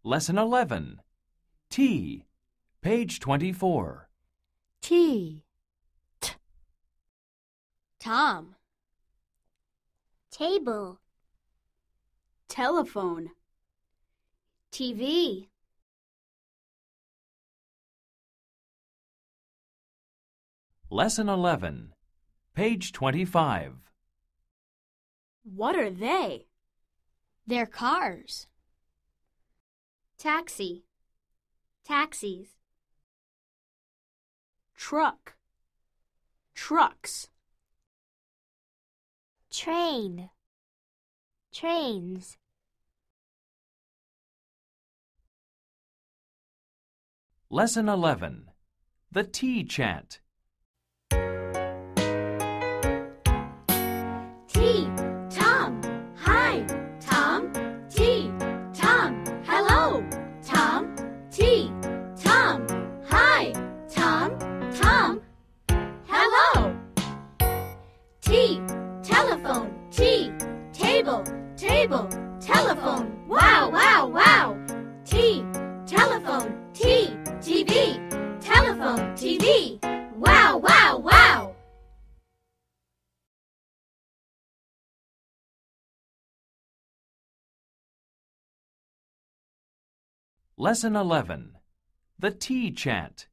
Lesson 11. T. Page 24. T. Tom. Table. Telephone. TV. Lesson 11. Page 25. What are they? They're cars. Taxi. Taxis. Truck. Trucks. Train. Trains. Lesson 11. The T chant. T. Tom. Hi, Tom. T. Tom. Hello, Tom. T. Tom. Hi, Tom. Tom. Hello. T. Telephone. T. Table. Table. Telephone. Wow, wow, wow. T. Telephone. T. TV. Telephone. TV. Wow, wow, wow. Lesson 11. The T chant.